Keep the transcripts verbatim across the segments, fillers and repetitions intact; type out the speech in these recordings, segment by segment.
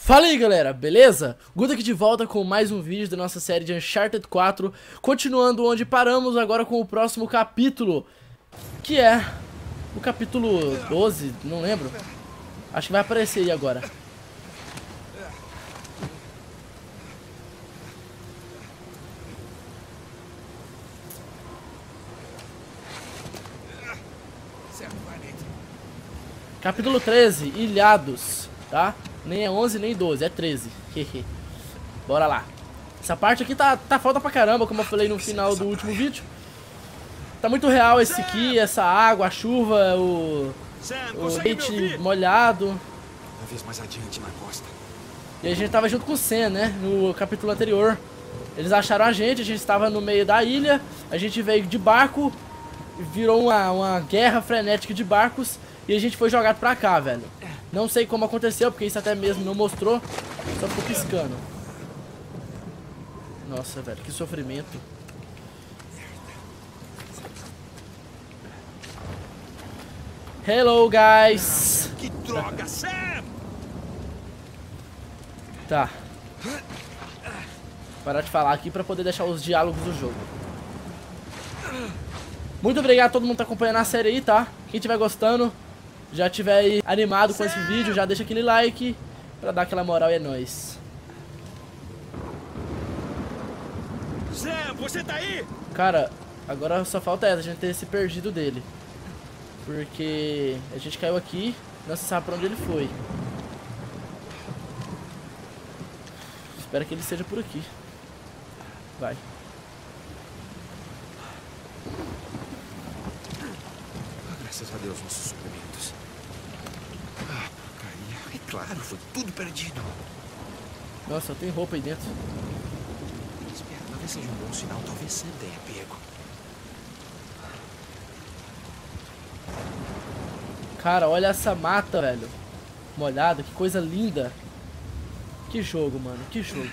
Fala aí galera, beleza? Guto aqui de volta com mais um vídeo da nossa série de Uncharted quatro. Continuando onde paramos agora com o próximo capítulo, que é o capítulo doze, não lembro. Acho que vai aparecer aí agora. Capítulo treze, Ilhados, tá? Nem é onze nem doze, é treze. Bora lá. Essa parte aqui tá, tá foda pra caramba, como eu falei no final do último vídeo. Tá muito real esse aqui, essa água, a chuva, o, o leite molhado. Uma vez mais adiante na costa. E a gente tava junto com o Sam, né? No capítulo anterior. Eles acharam a gente, a gente estava no meio da ilha. A gente veio de barco, virou uma, uma guerra frenética de barcos. E a gente foi jogado pra cá, velho. Não sei como aconteceu, porque isso até mesmo não mostrou. Só ficou piscando. Nossa, velho, que sofrimento. Hello, guys. Que droga, Sam! Tá. Parar de falar aqui pra poder deixar os diálogos do jogo. Muito obrigado a todo mundo que tá acompanhando a série aí, tá? Quem estiver gostando, já estiver aí animado com esse vídeo, já deixa aquele like pra dar aquela moral e é nóis. Sam, você tá aí? Cara, agora só falta essa, a gente ter se perdido dele. Porque a gente caiu aqui, não se sabe pra onde ele foi. Espero que ele esteja por aqui. Vai. Graças a Deus, nossos suprimentos. Ah, porcaria. É claro, foi tudo perdido. Nossa, tem roupa aí dentro. Espera, talvez seja um bom sinal. Talvez Sam tenha pego. Cara, olha essa mata, velho. Molhada, que coisa linda. Que jogo, mano, que jogo.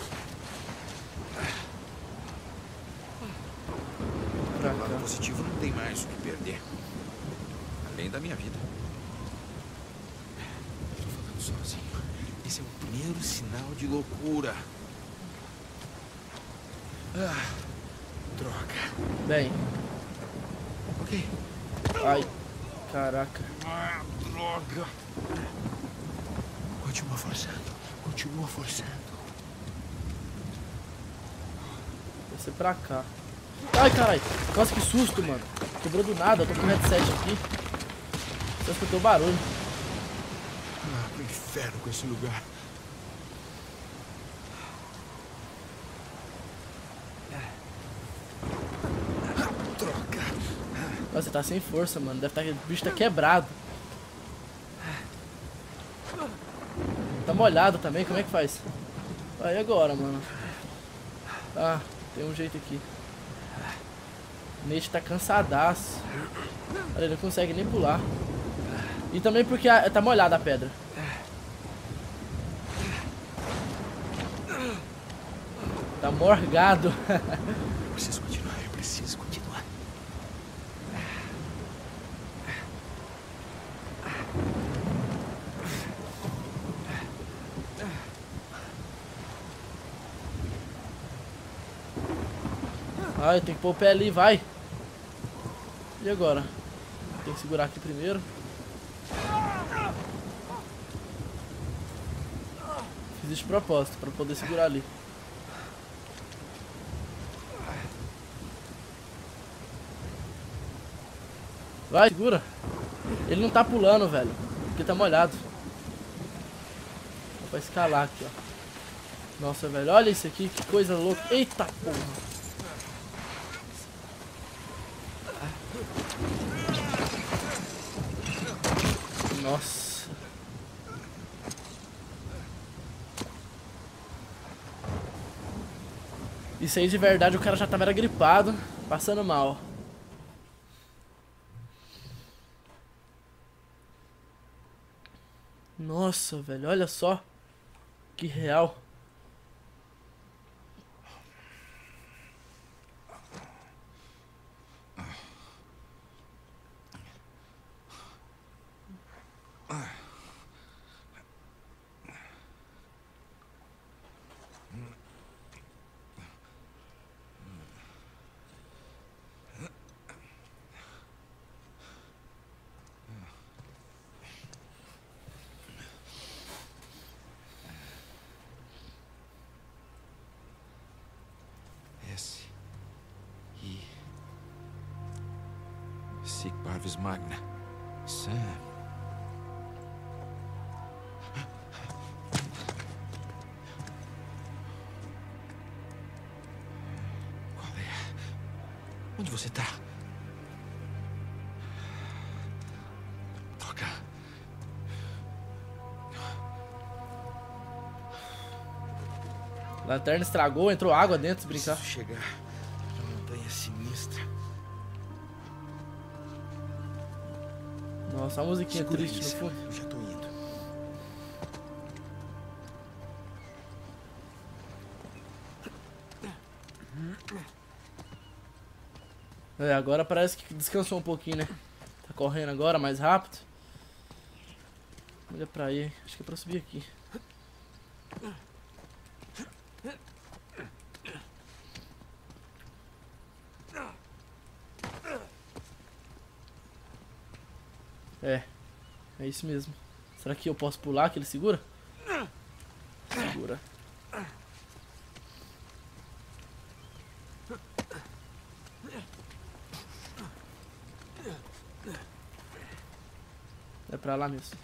Pra Do lado cá. positivo não tem mais o que perder. Além da minha vida. Estou falando sozinho. Esse é o primeiro sinal de loucura. Ah, droga. Bem. Ok. Ai, caraca. Ah, droga. Continua forçando. Continua forçando. Vai ser pra cá. Ai, caralho. Nossa, que susto, mano. Quebrou do nada, eu tô com o headset aqui. Só escutou o barulho. Ah, que inferno com esse lugar. Ah, droga. Nossa, tá sem força, mano. Deve estar, o bicho tá quebrado. Tá molhado também, como é que faz? Aí agora, mano. Ah, tem um jeito aqui. O Nate tá cansadaço. Olha, ele não consegue nem pular. E também porque a, tá molhada a pedra. Tá morgado. Eu preciso continuar, eu preciso continuar. Ai, tem que pôr o pé ali, vai. E agora? Tem que segurar aqui primeiro. Fiz isso de propósito, pra poder segurar ali. Vai, segura. Ele não tá pulando, velho. Porque tá molhado. Dá pra escalar aqui, ó. Nossa, velho, olha isso aqui, que coisa louca. Eita porra. Nossa. Isso aí de verdade, o cara já tava era gripado, passando mal. Nossa, velho, olha só. Que real. Sic Parvis Magna. Sam. Qual é? Onde você tá? Troca. A lanterna estragou, entrou água dentro, se brincar. Preciso chegar na montanha sinistra. Nossa, a musiquinha Segura triste isso. no fundo. Eu já tô indo. É, agora parece que descansou um pouquinho, né? Tá correndo agora, mais rápido. Olha pra aí, acho que é pra subir aqui. É, é isso mesmo. Será que eu posso pular que ele segura? Segura. É pra lá mesmo.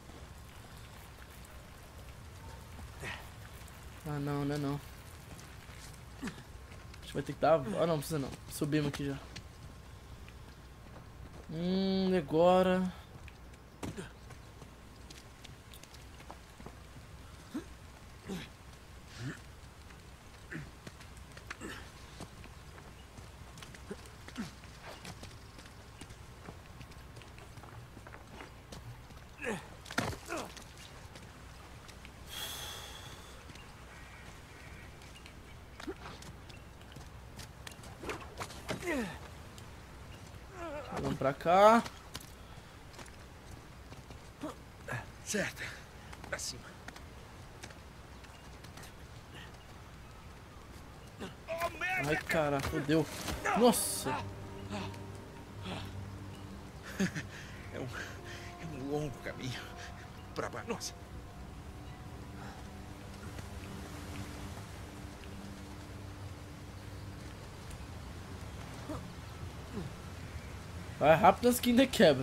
Ah não, não é não. A gente vai ter que dar... Ah não, precisa não. Subimos aqui já. Hum, agora... Vamos pra cá. Certo. Pra cima. Ai, cara, fodeu. Nossa. É um, é um longo caminho pra baixo. Nossa. Vai rápido antes que ainda quebra.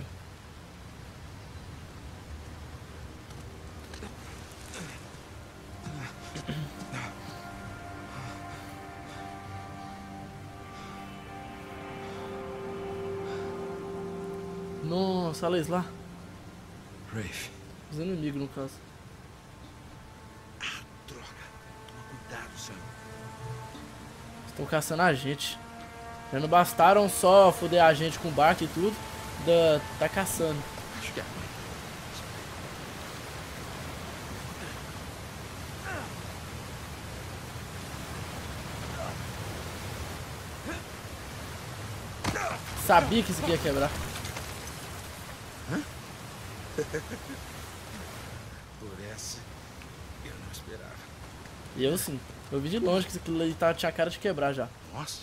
Nossa, olha isso lá. Rafe. Os inimigos, no caso. Ah, droga. Toma cuidado, Sam. Estão caçando a gente. Já não bastaram só foder a gente com barco e tudo. Da, tá caçando. Acho que é a mãe. Sabia que isso aqui ia quebrar. Por essa, eu não esperava. E eu sim. Eu vi de longe que isso aquilo ali tá, tinha cara de quebrar já. Nossa.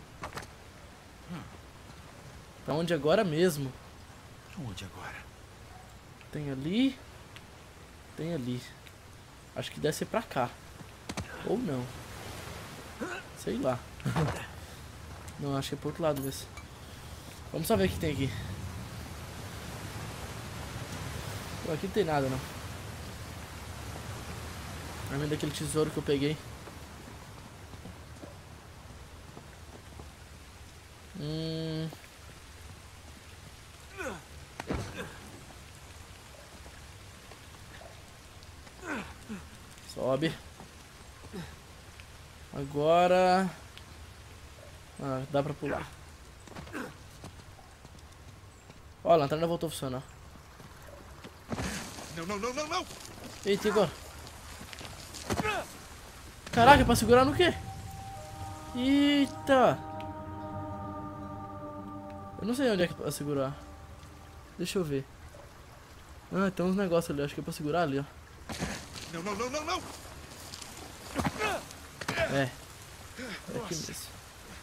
Pra onde agora mesmo? Pra onde agora? Tem ali. Tem ali. Acho que deve ser pra cá. Ou não. Sei lá. Não, acho que é pro outro lado mesmo. Vamos só ver o que tem aqui. Pô, aqui não tem nada não. Além daquele tesouro que eu peguei. Hum... Sobe. Agora... Ah, dá pra pular. Ó, a lanterna voltou a funcionar. Não, não, não, não, não! Eita, e agora? Caraca, é pra segurar no quê? Eita! Eu não sei onde é que é pra segurar. Deixa eu ver. Ah, tem uns negócios ali, acho que é pra segurar ali, ó. Não, não, não, não, não! É. É aqui mesmo.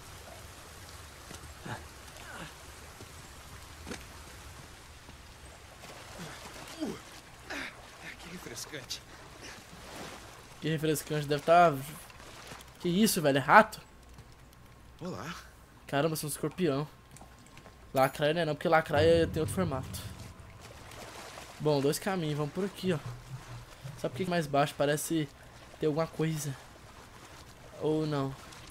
Que refrescante. Que refrescante, deve estar... Tá... Que isso, velho? É rato? Olá. Caramba, são um escorpião. Lacraia não é não, porque lacraia tem outro formato. Bom, dois caminhos, vamos por aqui, ó. Sabe por que mais baixo parece ter alguma coisa? Ou não?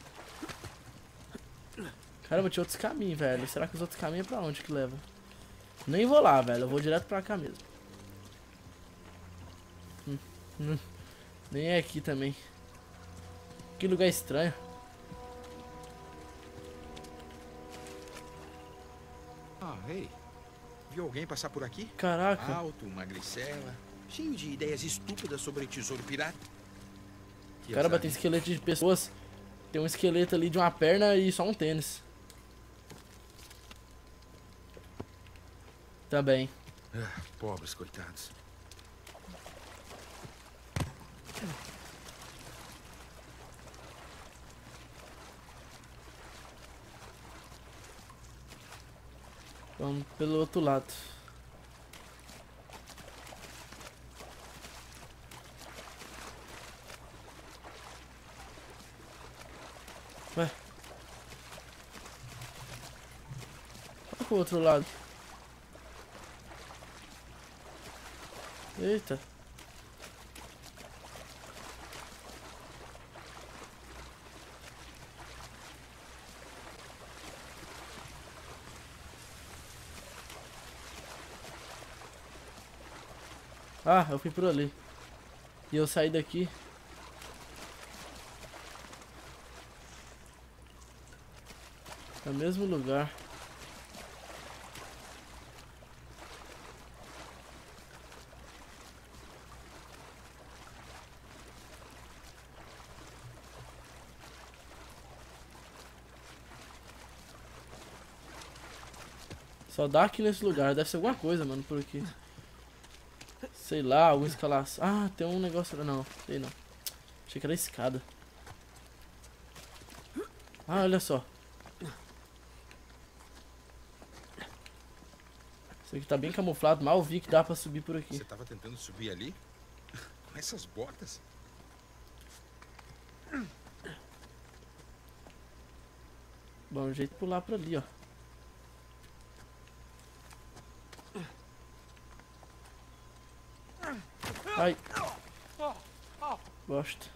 Caramba, tinha outros caminhos, velho. Será que os outros caminhos é pra onde que leva? Nem vou lá, velho. Eu vou direto pra cá mesmo. Hum, hum. Nem é aqui também. Que lugar estranho. Ah, ei. Viu alguém passar por aqui? Caraca. Alto, magricela, cheio de ideias estúpidas sobre tesouro pirata. Que Caramba, azar, tem hein? esqueleto de pessoas. Tem um esqueleto ali de uma perna e só um tênis. Também. Ah, pobres coitados. Vamos pelo outro lado. Ué. Olha pro outro lado. Eita. Ah, eu fui por ali. E eu saí daqui. No mesmo lugar. Só dá aqui nesse lugar. Deve ser alguma coisa, mano, por aqui. Sei lá, alguma escalação. Ah, tem um negócio... Não, sei não. Achei que era escada. Ah, olha só. Isso aqui tá bem camuflado. Mal vi que dá pra subir por aqui. Você tava tentando subir ali? Com essas botas? Bom, jeito de pular pra ali, ó. Ai. Bosta.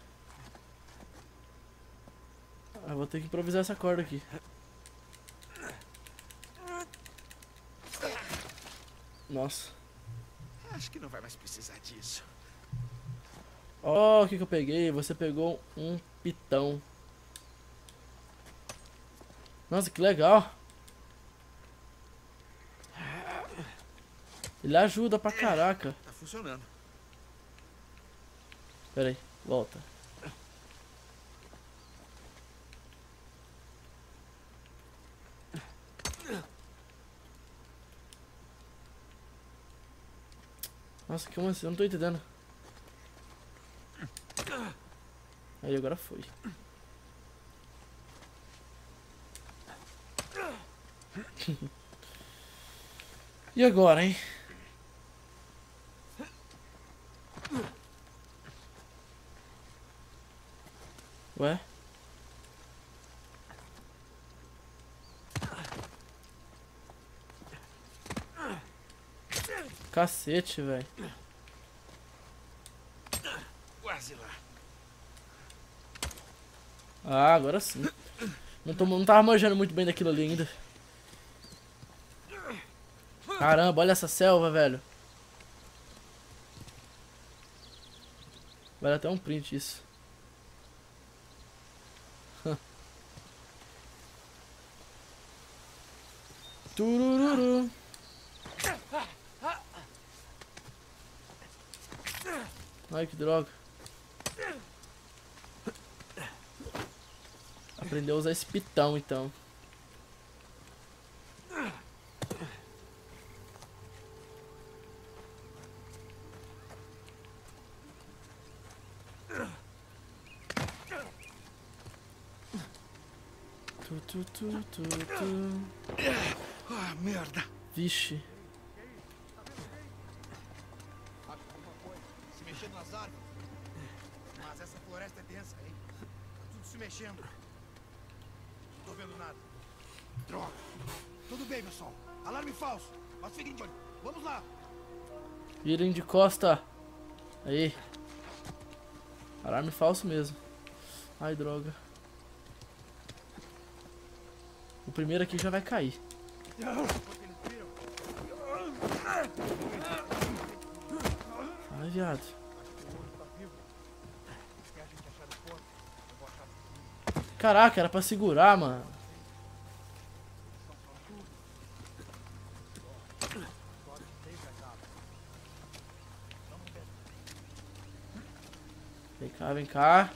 Ah, vou ter que improvisar essa corda aqui. Nossa. Acho que não vai mais precisar disso. Ó, oh, o que que eu peguei? Você pegou um pitão. Nossa, que legal. Ele ajuda pra caraca. Tá funcionando. Pera aí, volta. Nossa, que assim? Eu não tô entendendo. Aí, agora foi. E agora, hein? Ué? Cacete, velho. Quase lá. Ah, agora sim. Não, tô, não tava manjando muito bem daquilo ali ainda. Caramba, olha essa selva, velho. Vale até um print isso. Turururu. Ai, que droga. Aprendeu a usar esse pitão, então. Tu, tu, tu, tu, tu. Ah, merda. Vixe. Se mexendo nas árvores. Mas essa floresta é densa, hein? Tá tudo se mexendo. Não tô vendo nada. Droga. Tudo bem, pessoal. Alarme falso. Mas fiquem de olho. Vamos lá. Virem de costa. Aí. Alarme falso mesmo. Ai, droga. O primeiro aqui já vai cair. Ai, viado. Caraca, era pra segurar, mano. Vem cá, vem cá.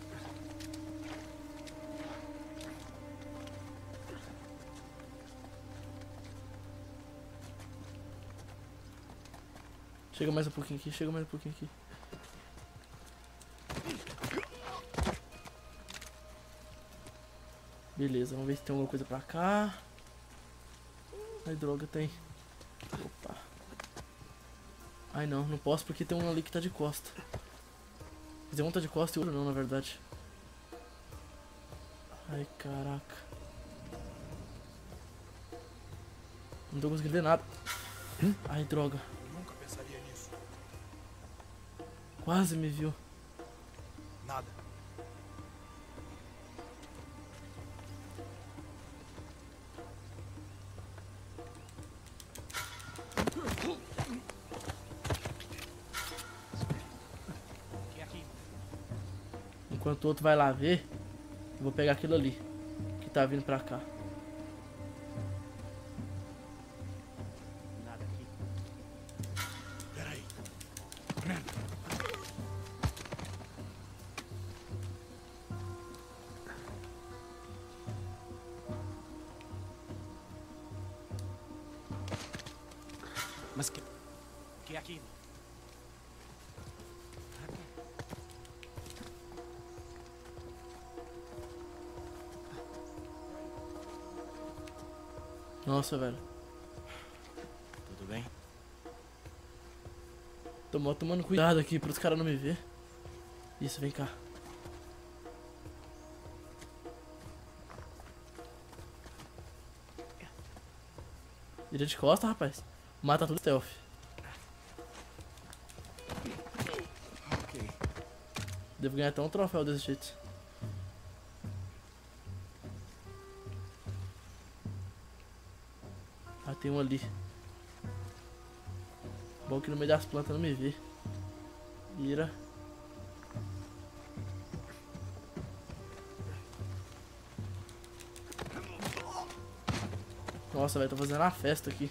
Chega mais um pouquinho aqui, chega mais um pouquinho aqui. Beleza, vamos ver se tem alguma coisa pra cá. Ai, droga, tem. Opa. Ai, não, não posso porque tem um ali que tá de costa. Quer dizer, um tá de costa e o outro não, na verdade. Ai, caraca. Não tô conseguindo ver nada. Hum? Ai, droga. Nunca pensaria nisso. Quase me viu. Nada. Enquanto o outro vai lá ver, eu vou pegar aquilo ali que tá vindo pra cá. Nada aqui. Peraí. Mas que... que é aquilo? Nossa, velho. Tudo bem? Tô tomando cuidado aqui pros caras não me ver. Isso, vem cá. Vira de costa, rapaz. Mata tudo stealth. Ok. Devo ganhar até um troféu desse jeito. Ah, tem um ali. Bom que no meio das plantas não me vê. Vira. Nossa, velho, tô fazendo uma festa aqui.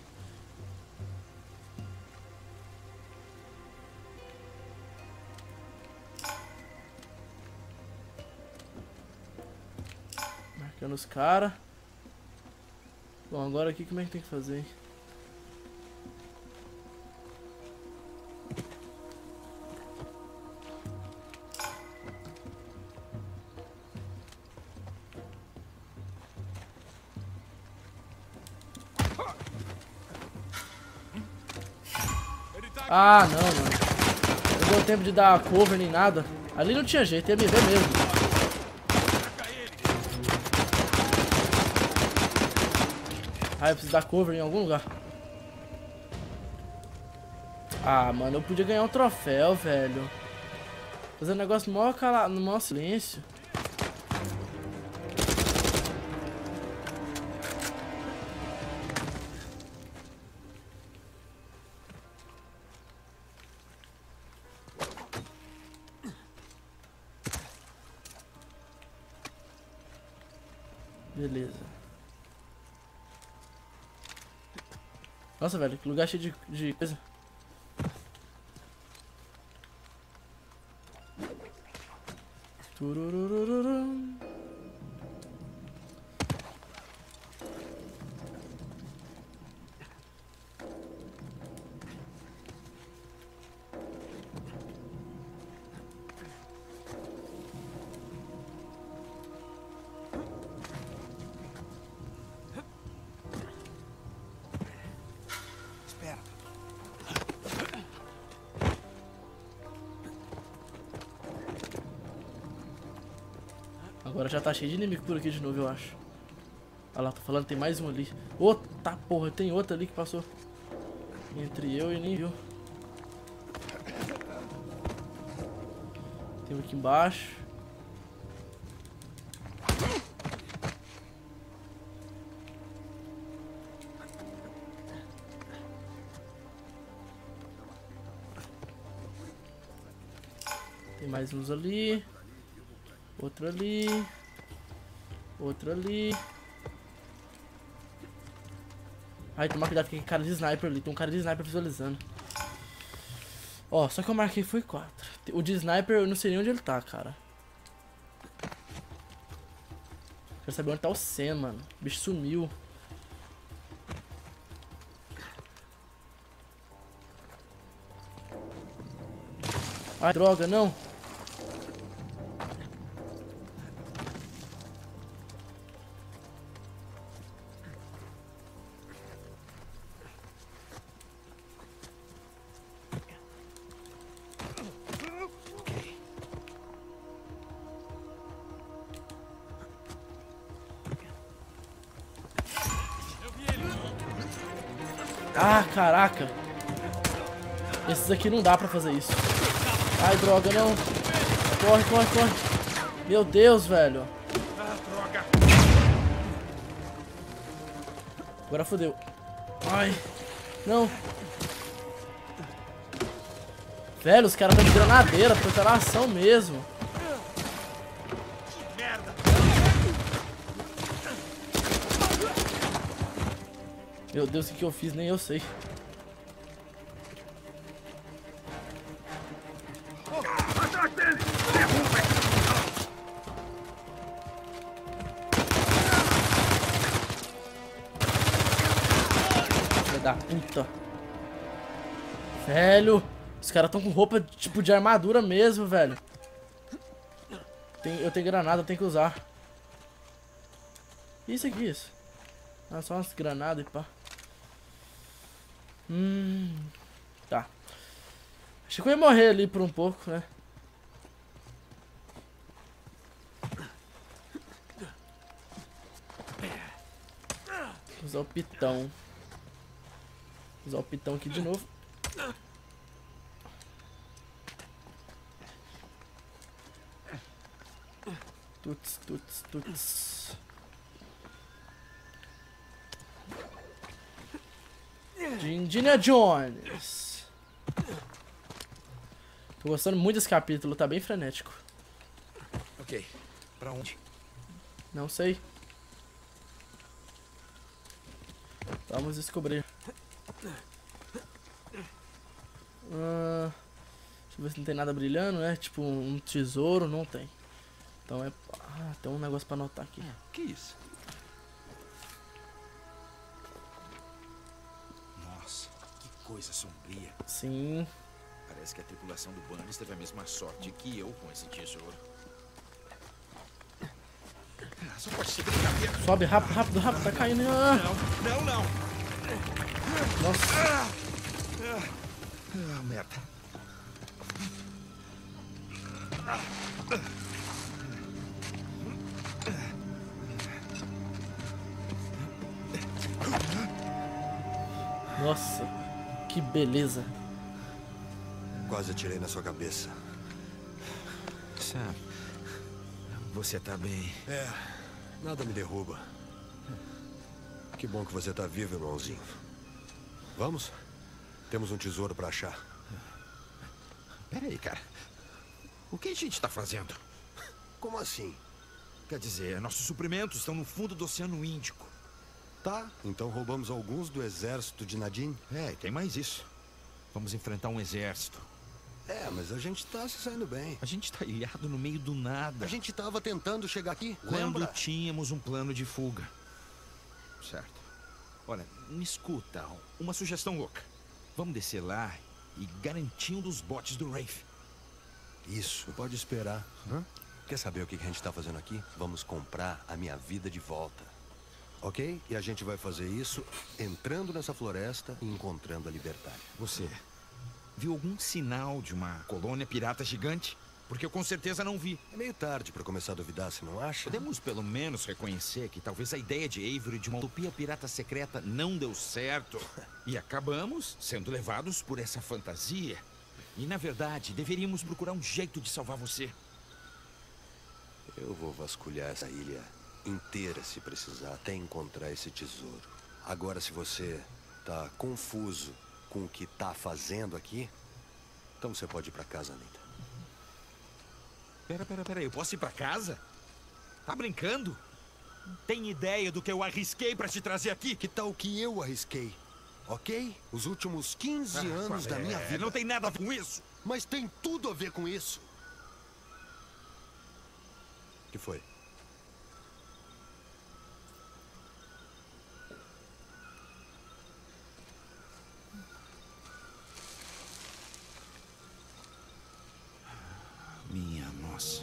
Marcando os caras. Bom, agora aqui como é que tem que fazer, hein? Ah, não, mano. Não deu tempo de dar cover nem nada. Ali não tinha jeito, ia me ver mesmo. Ah, eu preciso dar cover em algum lugar. Ah, mano, eu podia ganhar um troféu, velho. Fazendo negócio no maior, cala... no maior silêncio. Beleza. Nossa, velho, que lugar cheio de, de coisa. Tururururum. Espera. Agora já tá cheio de inimigo por aqui de novo, eu acho. Olha lá, tô falando, tem mais um ali. Ô, tá porra, tem outro ali que passou entre eu e nem viu. Tem um aqui embaixo. Tem mais uns ali. Outro ali. Outro ali. Ai, toma cuidado que tem cara de sniper ali. Tem um cara de sniper visualizando. Ó, só que eu marquei foi quatro. O de sniper eu não sei nem onde ele tá, cara. Quero saber onde tá o Sam, mano. O bicho sumiu. Ai, droga, não. Ah, caraca. Esses aqui não dá pra fazer isso. Ai, droga, não. Corre, corre, corre. Meu Deus, velho. Agora fodeu. Ai. Não. Velho, os caras estão de granadeira. Preparação mesmo. Meu Deus, o que eu fiz? Nem eu sei. Filha da puta. Velho, os caras estão com roupa tipo de armadura mesmo, velho. Tem, eu tenho granada, eu tenho que usar. Isso aqui, isso. Ah, só umas granadas e pá. Hum. Tá. Achei que eu ia morrer ali por um pouco, né? Vou usar o pitão. Vou usar o pitão aqui de novo. Tuts, tuts, tuts. De Indiana Jones. Tô gostando muito desse capítulo, tá bem frenético. Ok, pra onde? Não sei. Vamos descobrir. Ah, deixa eu ver se não tem nada brilhando, né? Tipo um tesouro, não tem. Então é... Ah, tem um negócio pra anotar aqui. Que isso? Nossa, que coisa sombria. Sim. Parece que a tripulação do Bannis teve a mesma sorte que eu com esse tesouro. Ah, só pode ser brincadeira. Sobe rápido, rápido, rápido, tá caindo. Ah. Não, não, não. Nossa. Ah, ah, merda. Nossa, que beleza. Quase atirei na sua cabeça. Sam, você tá bem? É, nada me derruba. Que bom que você tá vivo, irmãozinho. Vamos? Temos um tesouro pra achar. Pera aí, cara. O que a gente tá fazendo? Como assim? Quer dizer, nossos suprimentos estão no fundo do Oceano Índico. Tá, então roubamos alguns do exército de Nadine? É, e tem mais isso. Vamos enfrentar um exército. É, mas a gente tá se saindo bem. A gente tá ilhado no meio do nada. A gente tava tentando chegar aqui, Quando lembra? tínhamos um plano de fuga. Certo. Olha, me escuta, uma sugestão louca. Vamos descer lá e garantir um dos botes do Rafe. Isso, pode esperar. Hã? Quer saber o que a gente tá fazendo aqui? Vamos comprar a minha vida de volta. Ok? E a gente vai fazer isso entrando nessa floresta e encontrando a Libertália. Você viu algum sinal de uma colônia pirata gigante? porque eu com certeza não vi. É meio tarde pra começar a duvidar, você não acha? Podemos pelo menos reconhecer que talvez a ideia de Avery de uma utopia pirata secreta não deu certo. E acabamos sendo levados por essa fantasia. E na verdade, deveríamos procurar um jeito de salvar você. Eu vou vasculhar essa ilha inteira se precisar, até encontrar esse tesouro. Agora, se você tá confuso com o que tá fazendo aqui, então você pode ir pra casa, Nathan. Pera, pera, pera, eu posso ir pra casa? Tá brincando? Tem ideia do que eu arrisquei pra te trazer aqui? Que tal que eu arrisquei, ok? Os últimos quinze Ah, anos é, da minha vida. Não tem nada a ver com isso. Mas tem tudo a ver com isso. O que foi? Minha nossa.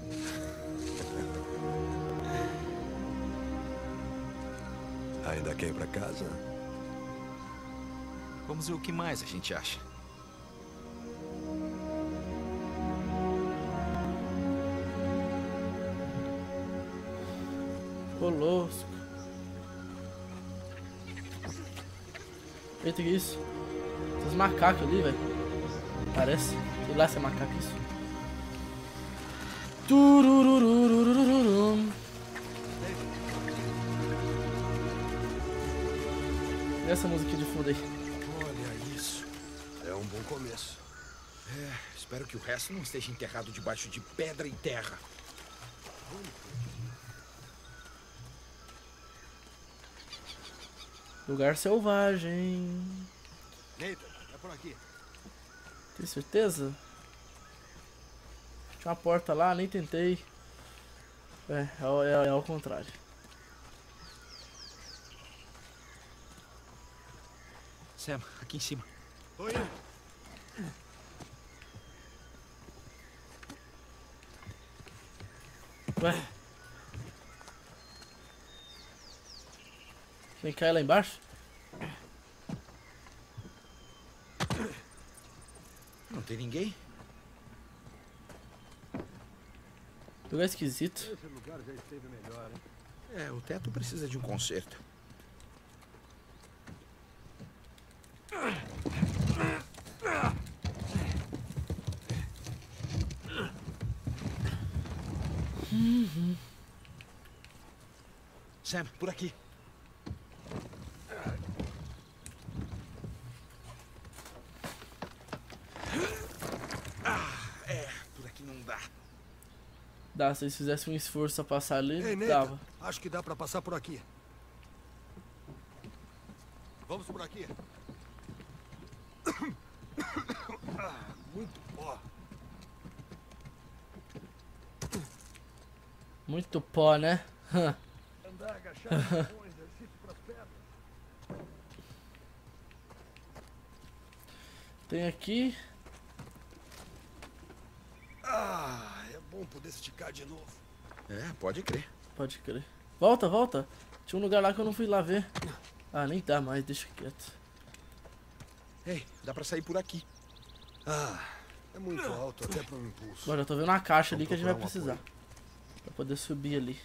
Ainda quer ir pra casa? Vamos ver o que mais a gente acha. Colosco. Eita, que isso? Esses macacos ali, velho. Parece. Sei lá se é macaco isso. Tururururururum. E essa música de fundo aí? Olha isso. É um bom começo. É, espero que o resto não esteja enterrado debaixo de pedra e terra. Lugar selvagem. Nathan, é por aqui. Tem certeza? Tinha uma porta lá, nem tentei. É, é, ao- é, é ao contrário. Sam, aqui em cima. Tô indo. Ué? Tem que cair lá embaixo? Não tem ninguém? Lugar esquisito. Esse lugar já esteve melhor, hein? É, o teto precisa de um conserto. Sam, por aqui. Ah, é, por aqui não dá. Dá, se eles fizessem um esforço a passar ali, Ei, Nathan, dava. acho que dá pra passar por aqui. Vamos por aqui. Ah, muito pó. Muito pó, né? Andar agachado é bom exercício pras pernas. Tem aqui. Ah, é bom poder esticar de novo. É, pode crer. Pode crer. Volta, volta. Tinha um lugar lá que eu não fui lá ver. Ah, nem dá mais, deixa quieto. Ei, dá pra sair por aqui. Ah, é muito alto até para um impulso. Agora eu tô vendo uma caixa ali Vamos que a gente vai procurar um precisar. apoio. Pra poder subir ali.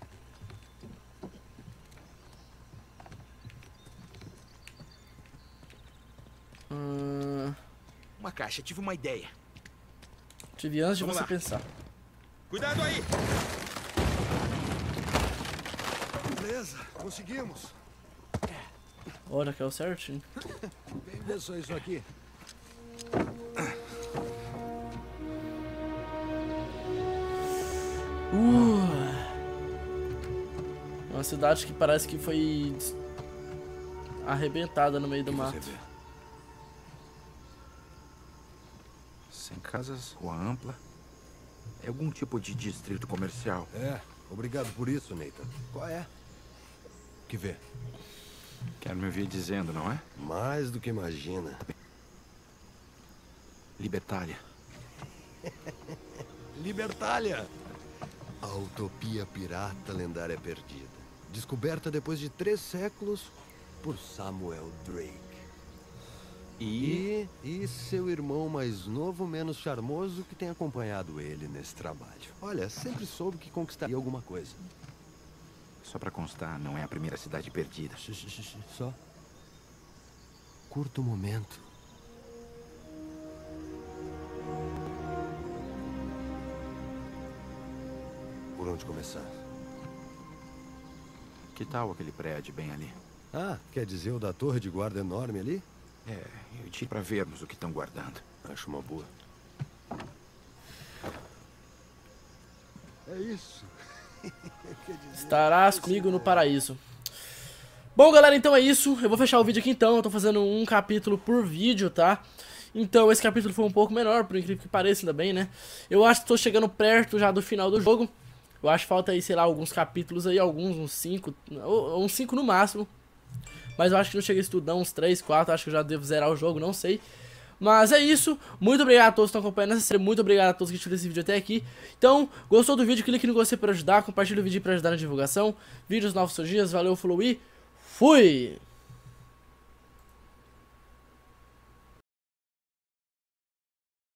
Hum, Uma caixa, tive uma ideia. tive antes de Vamos você lá. pensar. Cuidado aí! Beleza, conseguimos. Olha, caiu certinho. Quem pensou isso aqui? Uh, uma cidade que parece que foi des- arrebentada no meio do Você mato. vê. Sem casas, rua ampla. É algum tipo de distrito comercial. É, obrigado por isso, Nathan. Qual é? Que vê? Quero me ouvir dizendo, não é? Mais do que imagina. Libertália. Libertália! A utopia pirata lendária perdida. Descoberta depois de três séculos por Samuel Drake. E... e seu irmão mais novo, menos charmoso, que tem acompanhado ele nesse trabalho. Olha, sempre soube que conquistaria alguma coisa. Só pra constar, não é a primeira cidade perdida. Só. Curto momento. Por onde começar? Que tal aquele prédio bem ali? Ah, quer dizer o da torre de guarda enorme ali? É, eu tiro pra vermos o que estão guardando. Acho uma boa. É isso. Estarás comigo no paraíso. Bom, galera, então é isso. Eu vou fechar o vídeo aqui então. Eu tô fazendo um capítulo por vídeo, tá? Então esse capítulo foi um pouco menor, por incrível que pareça, ainda bem, né? Eu acho que tô chegando perto já do final do jogo. Eu acho que falta aí, sei lá, alguns capítulos aí, alguns, uns cinco, ou uns cinco no máximo. Mas eu acho que não chega a estudar, uns três, quatro, acho que eu já devo zerar o jogo, não sei. Mas é isso, muito obrigado a todos que estão acompanhando essa série, muito obrigado a todos que tiveram esse vídeo até aqui. Então, gostou do vídeo, clique no gostei para ajudar, compartilhe o vídeo para ajudar na divulgação. Vídeos novos surgidos, valeu, falou e fui!